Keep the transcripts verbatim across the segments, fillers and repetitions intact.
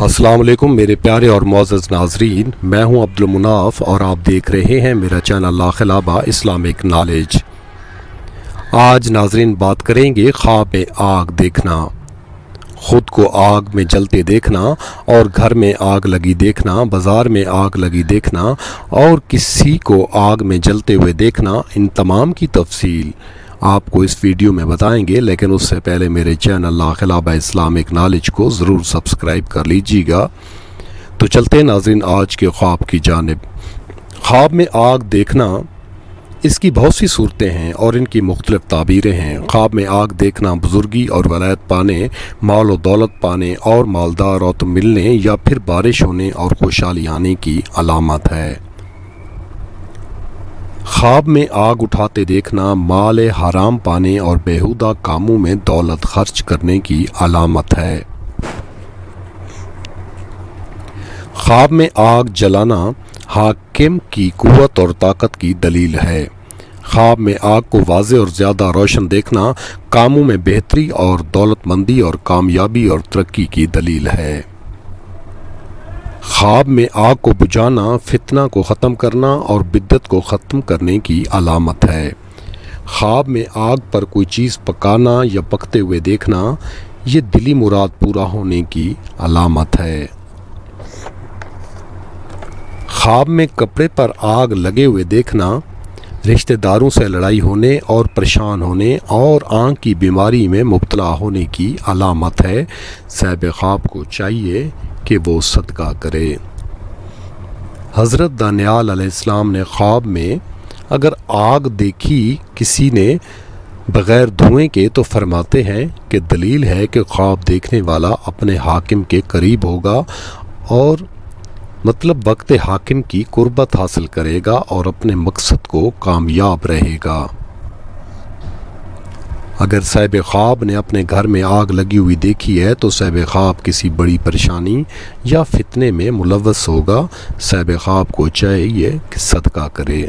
अस्सलाम वालेकुम मेरे प्यारे और मुअज़्ज़ज़ नाज़रीन, मैं हूं अब्दुल मुनाफ और आप देख रहे हैं मेरा चैनल लाखिलाबा इस्लामिक नॉलेज। आज नाज़रीन बात करेंगे ख्वाब में आग देखना, ख़ुद को आग में जलते देखना और घर में आग लगी देखना, बाज़ार में आग लगी देखना और किसी को आग में जलते हुए देखना। इन तमाम की तफसील आपको इस वीडियो में बताएंगे, लेकिन उससे पहले मेरे चैनल लाखिलाबा इस्लामिक नॉलेज को ज़रूर सब्सक्राइब कर लीजिएगा। तो चलते हैं नाज़रीन आज के ख्वाब की जानिब। ख्वाब में आग देखना, इसकी बहुत सी सूरतें हैं और इनकी मुख्तलिफ ताबीरें हैं। ख्वाब में आग देखना बुज़ुर्गी और वलायत पाने, माल और दौलत पाने और मालदार औरत मिलने या फिर बारिश होने और खुशहाली आने की अलामत है। ख्वाब में आग उठाते देखना माल हराम पाने और बेहुदा कामों में दौलत खर्च करने की अलामत है। ख्वाब में आग जलाना हाकिम की कुव्वत और ताकत की दलील है। ख्वाब में आग को वाज़े और ज़्यादा रोशन देखना कामों में बेहतरी और दौलतमंदी और कामयाबी और तरक्की की दलील है। ख्वाब में आग को बुझाना फितना को ख़त्म करना और बिद्दत को ख़त्म करने की अलामत है। ख्वाब में आग पर कोई चीज़ पकाना या पकते हुए देखना ये दिली मुराद पूरा होने की अलामत है। ख्वाब में कपड़े पर आग लगे हुए देखना रिश्तेदारों से लड़ाई होने और परेशान होने और आँख की बीमारी में मुब्तला होने की अलामत है। साहिब ख्वाब को चाहिए कि वो सदका करे। हज़रत दानियाल अलैहिस्सलाम ने ख्वाब में अगर आग देखी किसी ने बग़ैर धुएं के तो फरमाते हैं कि दलील है कि ख्वाब देखने वाला अपने हाकिम के करीब होगा और मतलब वक्त हाकिम की कुर्बत हासिल करेगा और अपने मकसद को कामयाब रहेगा। अगर साहिब ख्वाब ने अपने घर में आग लगी हुई देखी है तो साहिब ख्वाब किसी बड़ी परेशानी या फितने में मुलव्वस होगा। साहिब ख्वाब को चाहिए कि सदका करे।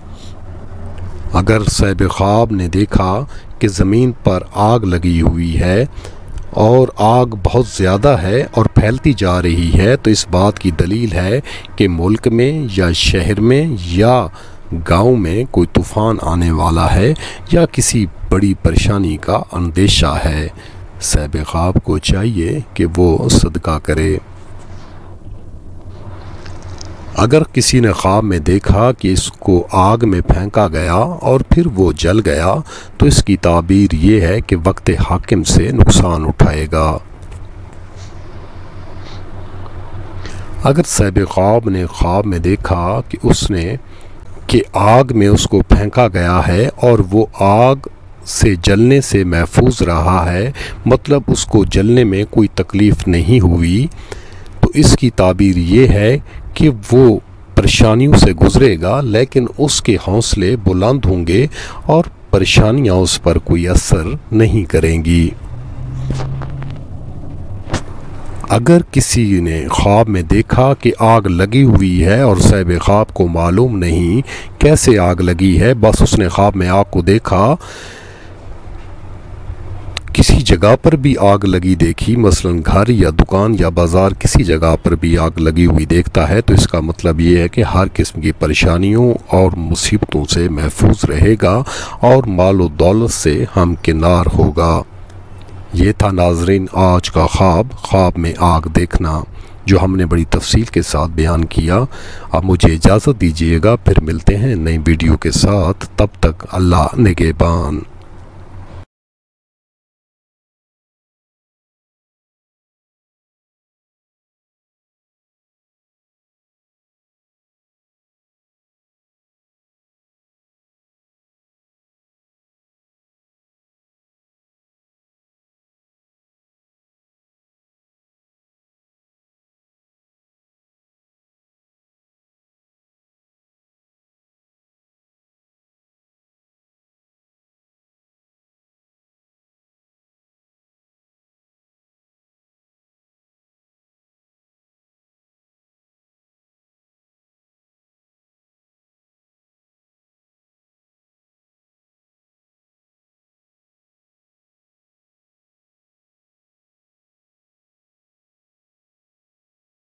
अगर साहिब ख्वाब ने देखा कि ज़मीन पर आग लगी हुई है और आग बहुत ज़्यादा है और फैलती जा रही है तो इस बात की दलील है कि मुल्क में या शहर में या गांव में कोई तूफ़ान आने वाला है या किसी बड़ी परेशानी का अंदेशा है। साहिब ख्वाब को चाहिए कि वो सदका करे। अगर किसी ने ख्वाब में देखा कि इसको आग में फेंका गया और फिर वो जल गया तो इसकी ताबीर ये है कि वक्त हाकिम से नुकसान उठाएगा। अगर साहिब ख्वाब ने ख्वाब में देखा कि उसने कि आग में उसको फेंका गया है और वो आग से जलने से महफूज रहा है, मतलब उसको जलने में कोई तकलीफ़ नहीं हुई, तो इसकी ताबीर ये है कि वो परेशानियों से गुज़रेगा लेकिन उसके हौसले बुलंद होंगे और परेशानियां उस पर कोई असर नहीं करेंगी। अगर किसी ने ख्वाब में देखा कि आग लगी हुई है और साहिब ख्वाब को मालूम नहीं कैसे आग लगी है, बस उसने ख्वाब में आग को देखा, किसी जगह पर भी आग लगी देखी, मसलन घर या दुकान या बाज़ार किसी जगह पर भी आग लगी हुई देखता है तो इसका मतलब ये है कि हर किस्म की परेशानियों और मुसीबतों से महफूज रहेगा और माल और दौलत से हमकिनार होगा। ये था नाज़रीन आज का ख्वाब, ख्वाब में आग देखना, जो हमने बड़ी तफसील के साथ बयान किया। अब मुझे इजाज़त दीजिएगा, फिर मिलते हैं नई वीडियो के साथ। तब तक अल्लाह निगहबान।